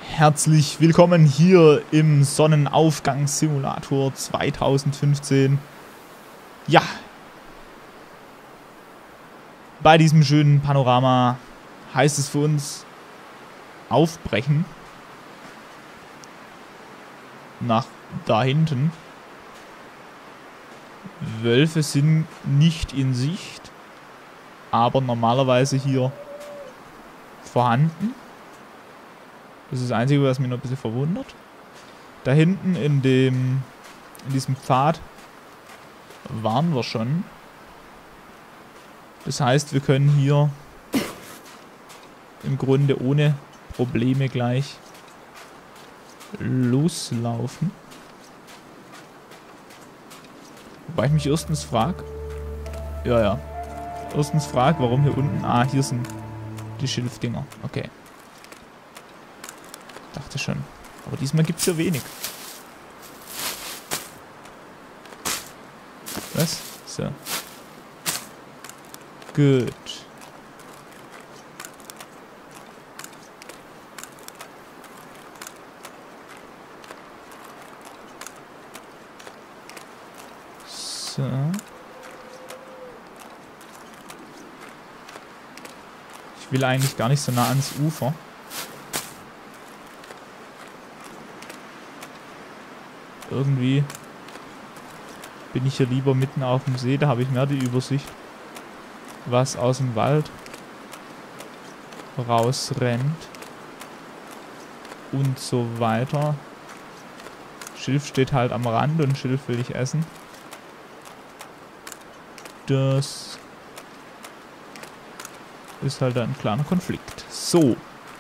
Herzlich willkommen hier im Sonnenaufgangssimulator 2015. Ja, bei diesem schönen Panorama heißt es für uns aufbrechen. Nach da hinten. Wölfe sind nicht in Sicht, aber normalerweise hier vorhanden. Das ist das Einzige, was mich noch ein bisschen verwundert. Da hinten in diesem Pfad waren wir schon. Das heißt, wir können hier im Grunde ohne Probleme gleich loslaufen. Wobei ich mich erstens frage, warum hier unten, hier sind die Schilfdinger. Okay. Dachte schon. Aber diesmal gibt es hier wenig. Was? So. Gut. So. Ich will eigentlich gar nicht so nah ans Ufer. Irgendwie bin ich hier lieber mitten auf dem See, da habe ich mehr die Übersicht, was aus dem Wald rausrennt und so weiter. Schilf steht halt am Rand und Schilf will ich essen. Das ist halt ein kleiner Konflikt. So.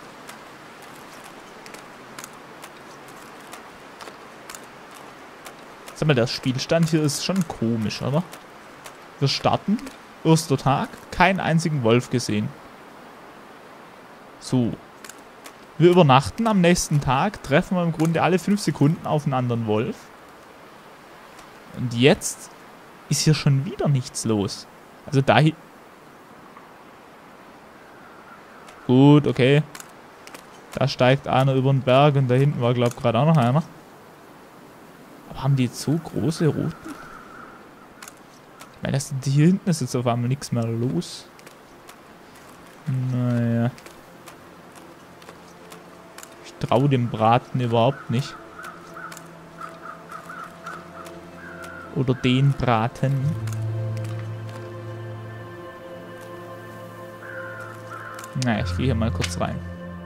Sag mal, der Spielstand hier ist schon komisch, oder? Wir starten, erster Tag, keinen einzigen Wolf gesehen. So. Wir übernachten am nächsten Tag, treffen wir im Grunde alle 5 Sekunden auf einen anderen Wolf. Und jetzt ist hier schon wieder nichts los. Also da hier... Gut, okay. Da steigt einer über den Berg und da hinten war, glaube ich, gerade auch noch einer. Haben die jetzt so große Routen? Ich meine, hier hinten ist jetzt auf einmal nichts mehr los. Naja. Ich traue dem Braten überhaupt nicht. Oder den Braten. Naja, ich gehe hier mal kurz rein.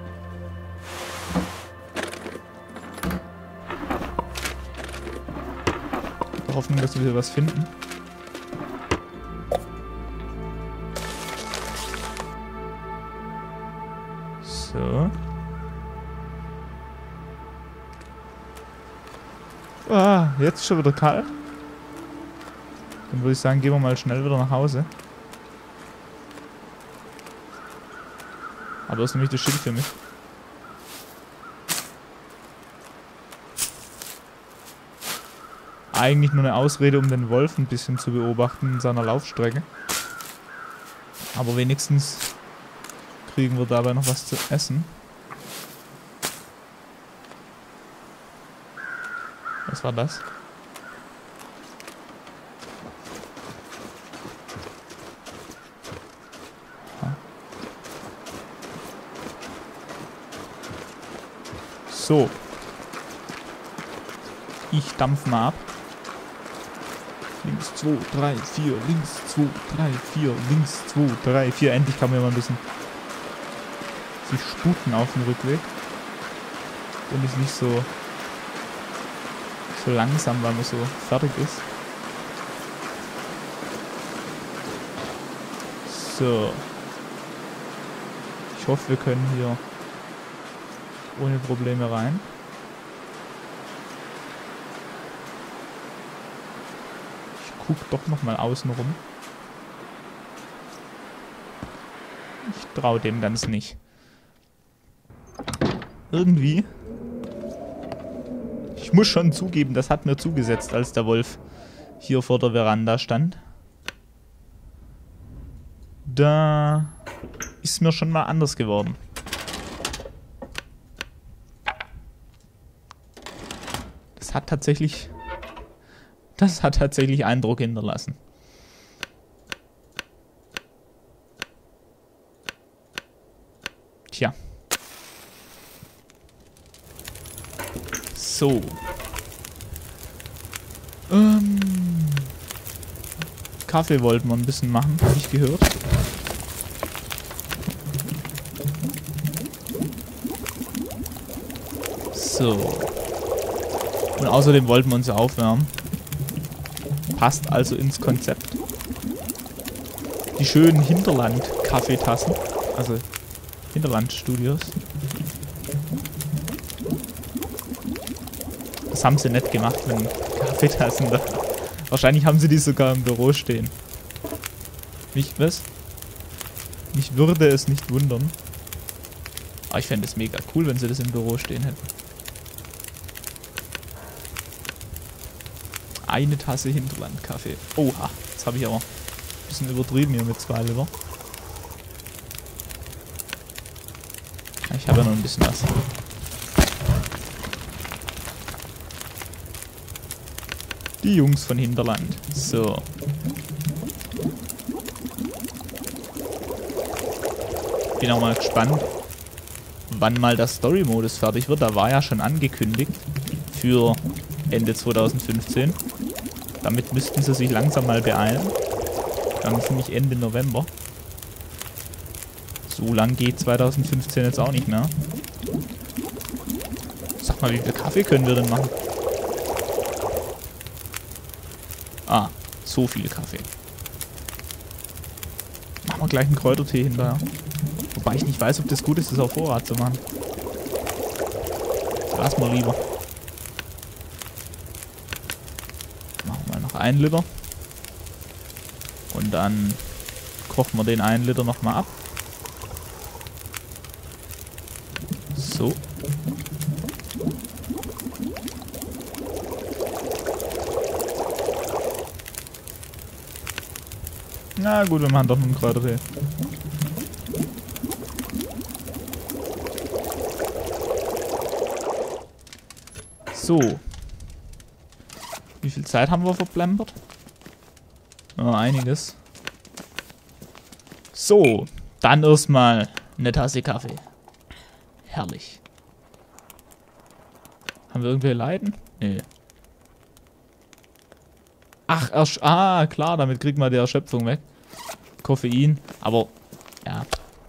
Hoffen, dass wir was finden. So. Jetzt ist schon wieder kalt. Dann würde ich sagen, gehen wir mal schnell wieder nach Hause. Aber das ist nämlich das Schild für mich. Eigentlich nur eine Ausrede, um den Wolf ein bisschen zu beobachten in seiner Laufstrecke. Aber wenigstens kriegen wir dabei noch was zu essen. Was war das? So. Ich dampf mal ab. Links 2, 3, 4, links 2, 3, 4, links 2, 3, 4. Endlich kann man mal ein bisschen sich sputen auf dem Rückweg. Und ist nicht so langsam, weil man so fertig ist. So. Ich hoffe, wir können hier ohne Probleme rein. Guck doch nochmal außen rum. Ich traue dem ganz nicht. Irgendwie. Ich muss schon zugeben, das hat mir zugesetzt, als der Wolf hier vor der Veranda stand. Da ist mir schon mal anders geworden. Das hat tatsächlich Eindruck hinterlassen. Tja. So. Kaffee wollten wir ein bisschen machen, habe ich gehört. So. Und außerdem wollten wir uns ja aufwärmen. Passt also ins Konzept. Die schönen Hinterland-Kaffeetassen. Also Hinterland-Studios. Das haben sie nett gemacht, wenn Kaffeetassen da. Wahrscheinlich haben sie die sogar im Büro stehen. Mich würde es nicht wundern. Aber ich fände es mega cool, wenn sie das im Büro stehen hätten. Eine Tasse Hinterland-Kaffee. Oha, jetzt habe ich aber ein bisschen übertrieben hier mit 2 Liter. Ich habe ja noch ein bisschen was. Die Jungs von Hinterland. So. Bin auch mal gespannt, wann mal der Story-Modus fertig wird. Da war ja schon angekündigt für Ende 2015. Damit müssten sie sich langsam mal beeilen. Dann ist nämlich Ende November. So lang geht 2015 jetzt auch nicht mehr. Sag mal, wie viel Kaffee können wir denn machen? Ah, so viel Kaffee. Machen wir gleich einen Kräutertee hinterher. Wobei ich nicht weiß, ob das gut ist, das auf Vorrat zu machen. Lass mal lieber. Machen wir noch 1 Liter. Und dann kochen wir den 1 Liter nochmal ab. So. Na gut, wir machen doch noch einen Kräutertee. So. Wie viel Zeit haben wir verplempert? Ja, einiges. So, dann erstmal eine Tasse Kaffee. Herrlich. Haben wir irgendwelche Leiden? Nee. Ach, klar, damit kriegt man die Erschöpfung weg. Koffein, aber ja.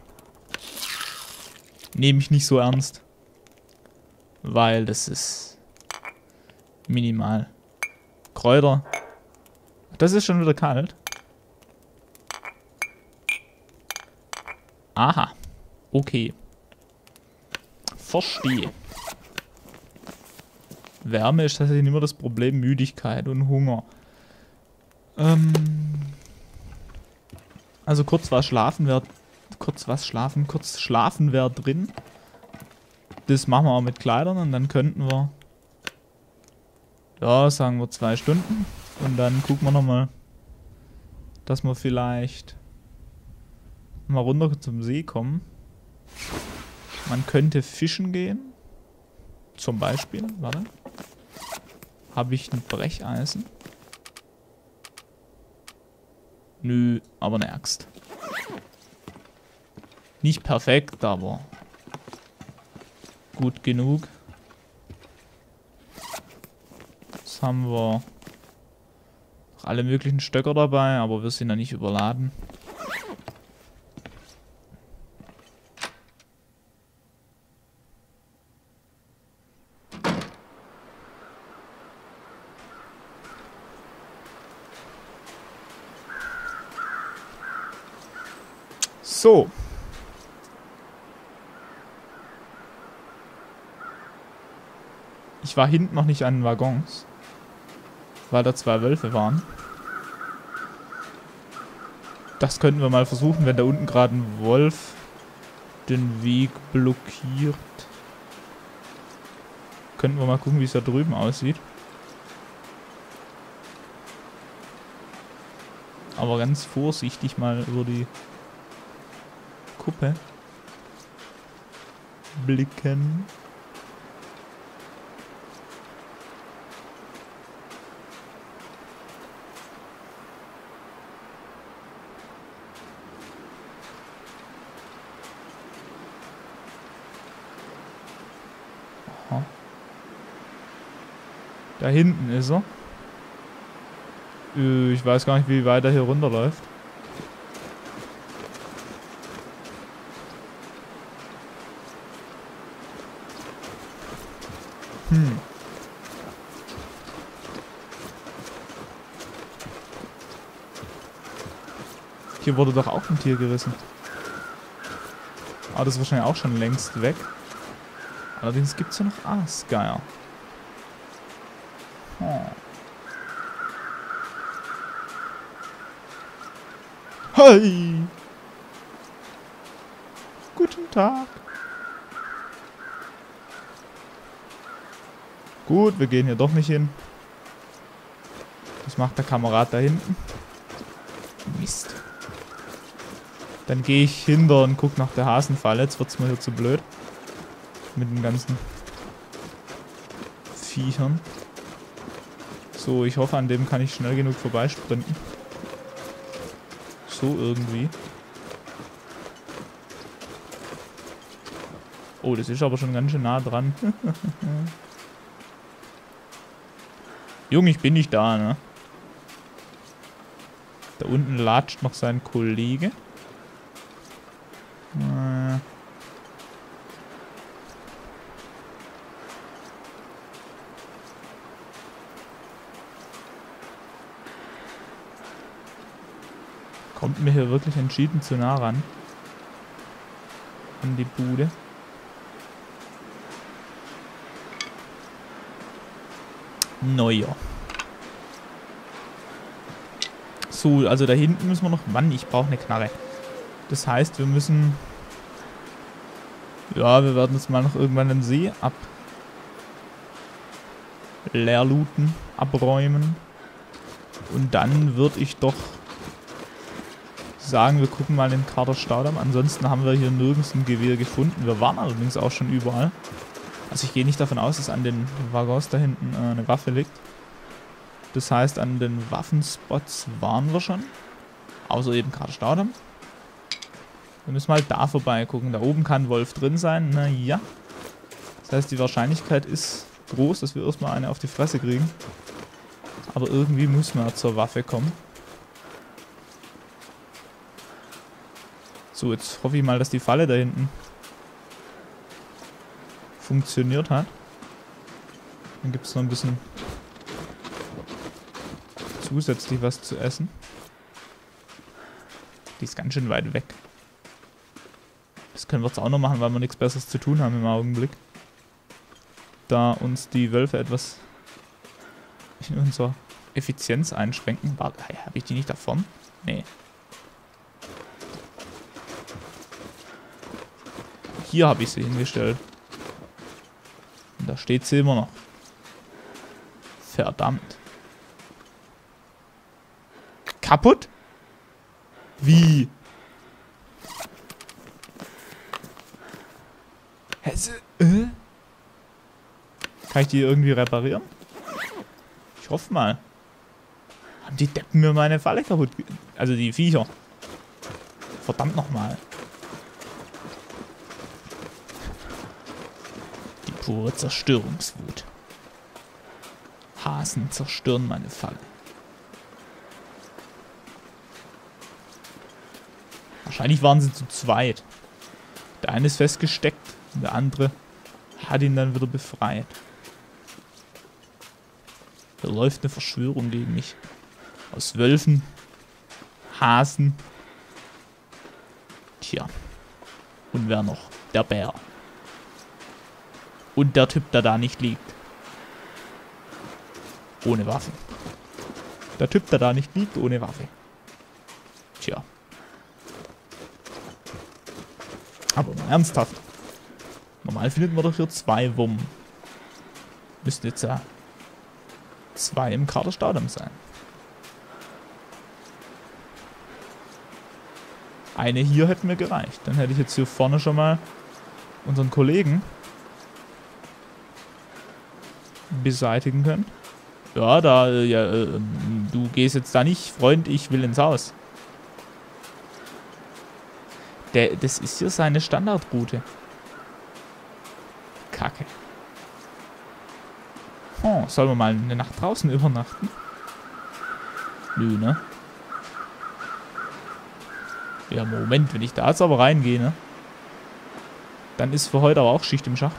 Nehme ich nicht so ernst. Weil das ist minimal. Kräuter. Das ist schon wieder kalt. Aha. Okay. Verstehe. Wärme ist tatsächlich immer das Problem. Müdigkeit und Hunger. Also kurz schlafen wäre drin. Das machen wir auch mit Kleidern und dann könnten wir, ja, sagen wir 2 Stunden. Und dann gucken wir nochmal, dass wir vielleicht mal runter zum See kommen. Man könnte fischen gehen. Zum Beispiel, warte. Habe ich ein Brecheisen? Nö, aber eine Axt. Nicht perfekt, aber gut genug. Jetzt haben wir noch alle möglichen Stöcker dabei, aber wir sind ja nicht überladen. So. Ich war hinten noch nicht an den Waggons, weil da 2 Wölfe waren. Das könnten wir mal versuchen, wenn da unten gerade ein Wolf den Weg blockiert. Könnten wir mal gucken, wie es da drüben aussieht. Aber ganz vorsichtig mal über die Kuppe blicken. Aha. Da hinten ist er. Ich weiß gar nicht, wie weit er hier runterläuft. Hier wurde doch auch ein Tier gerissen. Aber das ist wahrscheinlich auch schon längst weg. Allerdings gibt es ja noch Aasgeier. Hey! Guten Tag. Gut, wir gehen hier doch nicht hin. Das macht der Kamerad da hinten. Mist. Dann gehe ich hinter und gucke nach der Hasenfalle. Jetzt wird es mir hier zu blöd. Mit den ganzen Viechern. So, ich hoffe, an dem kann ich schnell genug vorbeisprinten. So irgendwie. Oh, das ist aber schon ganz schön nah dran. Junge, ich bin nicht da, ne? Da unten latscht noch sein Kollege. Kommt mir hier wirklich entschieden zu nah ran. An die Bude. Neuer. So, also da hinten müssen wir noch... Mann, ich brauche eine Knarre. Das heißt, wir müssen... Ja, wir werden jetzt mal noch irgendwann den See leerlooten, abräumen. Und dann würde ich doch sagen, wir gucken mal den Kaderstaudamm. Ansonsten haben wir hier nirgends ein Gewehr gefunden. Wir waren allerdings auch schon überall. Also ich gehe nicht davon aus, dass an den Waggons da hinten eine Waffe liegt. Das heißt, an den Waffenspots waren wir schon. Außer eben Kaderstaudamm. Wir müssen mal da vorbei gucken. Da oben kann Wolf drin sein. Naja. Das heißt, die Wahrscheinlichkeit ist groß, dass wir erstmal eine auf die Fresse kriegen. Aber irgendwie müssen wir zur Waffe kommen. So, jetzt hoffe ich mal, dass die Falle da hinten funktioniert hat. Dann gibt es noch ein bisschen zusätzlich was zu essen. Die ist ganz schön weit weg. Das können wir jetzt auch noch machen, weil wir nichts Besseres zu tun haben im Augenblick. Da uns die Wölfe etwas in unserer Effizienz einschränken. Habe ich die nicht da vorne? Nee. Hier habe ich sie hingestellt. Und da steht sie immer noch. Verdammt. Kaputt? Wie? Kann ich die irgendwie reparieren? Ich hoffe mal. Haben die Deppen mir meine Falle kaputt? Also die Viecher. Verdammt nochmal. Die pure Zerstörungswut. Hasen zerstören meine Falle. Wahrscheinlich waren sie zu zweit. Der eine ist festgesteckt, der andere hat ihn dann wieder befreit. Da läuft eine Verschwörung gegen mich. Aus Wölfen, Hasen. Tja. Und wer noch? Der Bär. Und der Typ, der da nicht liegt. Ohne Waffe. Der Typ, der da nicht liegt, ohne Waffe. Tja. Aber mal ernsthaft. Normal findet man doch hier 2 Wurm. Müssten jetzt ja 2 im Kaderstaudamm sein. Eine hier hätte mir gereicht. Dann hätte ich jetzt hier vorne schon mal unseren Kollegen beseitigen können. Ja, du gehst jetzt da nicht, Freund, ich will ins Haus. Das ist hier seine Standardroute. Kacke. Oh, sollen wir mal eine Nacht draußen übernachten? Nö, ne? Ja, Moment, wenn ich da jetzt aber reingehe, ne? Dann ist für heute aber auch Schicht im Schacht.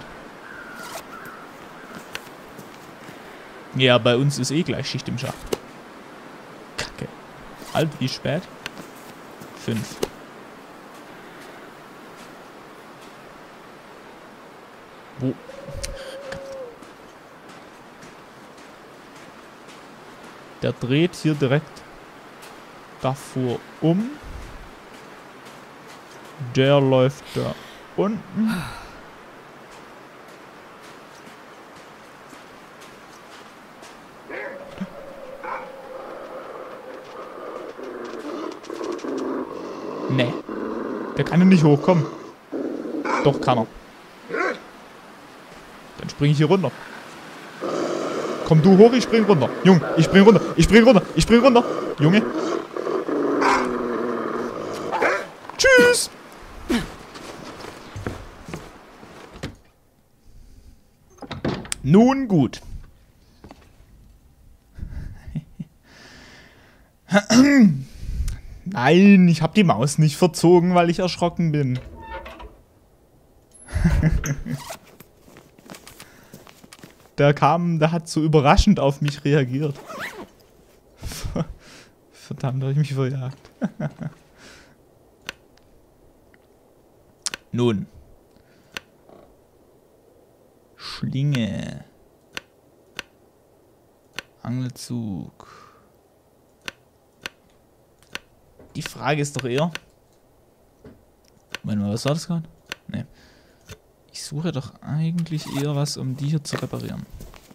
Ja, bei uns ist eh gleich Schicht im Schacht. Kacke. Alt, wie spät? 5. Wo? Der dreht hier direkt davor um. Der läuft da unten. Nee. Der kann ja nicht hochkommen. Doch, kann er. Dann springe ich hier runter. Komm du hoch, ich spring runter. Junge, ich spring runter. Ich spring runter. Ich spring runter. Junge. Tschüss. Nun gut. Nein, ich habe die Maus nicht verzogen, weil ich erschrocken bin. Der hat so überraschend auf mich reagiert. Verdammt, habe ich mich verjagt. Nun. Schlinge. Angelzug. Die Frage ist doch eher... Moment mal, was war das gerade? Nee. Ich suche doch eigentlich eher was, um die hier zu reparieren.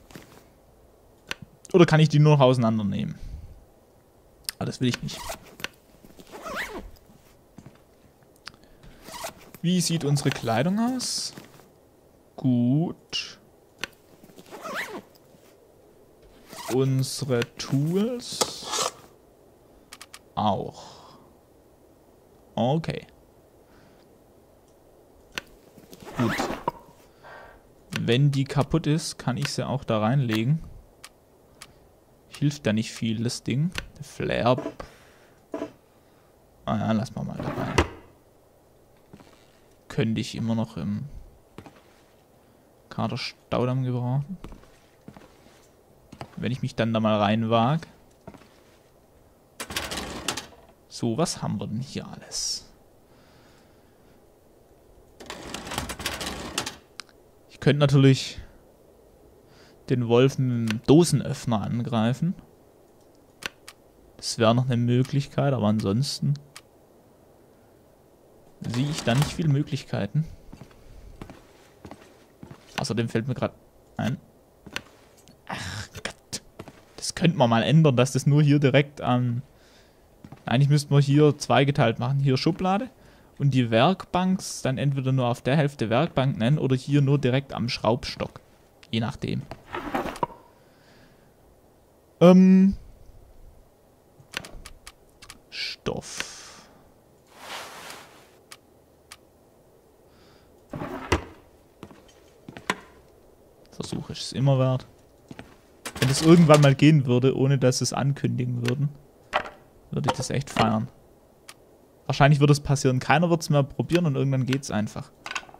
Oder kann ich die nur noch auseinandernehmen? Aber das will ich nicht. Wie sieht unsere Kleidung aus? Gut. Unsere Tools auch. Okay. Gut. Wenn die kaputt ist, kann ich sie auch da reinlegen. Hilft da nicht viel, das Ding. Der Flare. Ah ja, lass mal dabei. Könnte ich immer noch im Kader-Staudamm gebrauchen. Wenn ich mich dann da mal reinwage. So, was haben wir denn hier alles? Ich könnte natürlich den Wolf mit dem Dosenöffner angreifen. Das wäre noch eine Möglichkeit, aber ansonsten sehe ich da nicht viele Möglichkeiten. Außerdem fällt mir gerade ein. Ach Gott. Das könnte man mal ändern, dass das nur hier direkt an... Eigentlich müssten wir hier zweigeteilt machen. Hier Schublade und die Werkbank dann entweder nur auf der Hälfte Werkbank nennen oder hier nur direkt am Schraubstock. Je nachdem. Stoff. Versuch ist es immer wert. Wenn es irgendwann mal gehen würde, ohne dass es ankündigen würden, würde ich das echt feiern. Wahrscheinlich würde es passieren. Keiner wird es mehr probieren und irgendwann geht es einfach.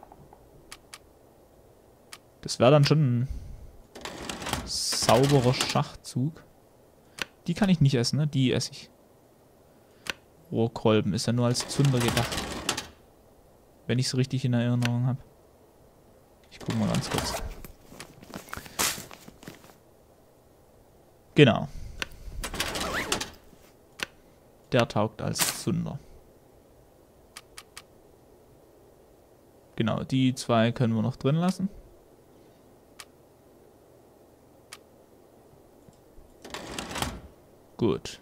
Das wäre dann schon ein sauberer Schachzug. Die kann ich nicht essen, ne? Die esse ich. Rohrkolben ist ja nur als Zunder gedacht. Wenn ich es richtig in Erinnerung habe. Ich gucke mal ganz kurz. Genau. Der taugt als Zunder. Genau, die zwei können wir noch drin lassen. Gut.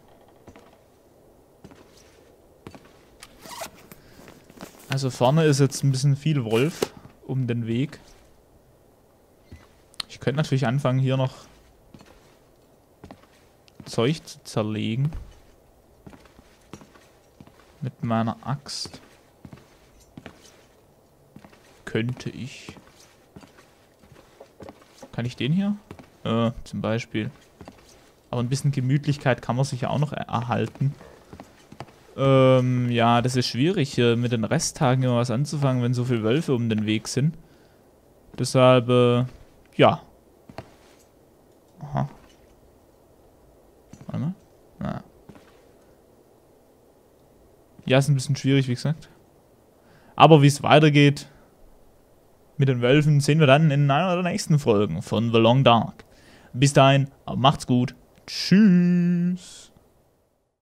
Also vorne ist jetzt ein bisschen viel Wolf um den Weg. Ich könnte natürlich anfangen, hier noch Zeug zu zerlegen. Mit meiner Axt. Könnte ich. Kann ich den hier? Zum Beispiel. Aber ein bisschen Gemütlichkeit kann man sich ja auch noch erhalten. Ja, das ist schwierig, mit den Resttagen immer was anzufangen, wenn so viele Wölfe um den Weg sind. Deshalb, ja. Aha. Warte mal. Na. Ja, ist ein bisschen schwierig, wie gesagt. Aber wie es weitergeht mit den Wölfen, sehen wir dann in einer der nächsten Folgen von The Long Dark. Bis dahin, macht's gut. Tschüss.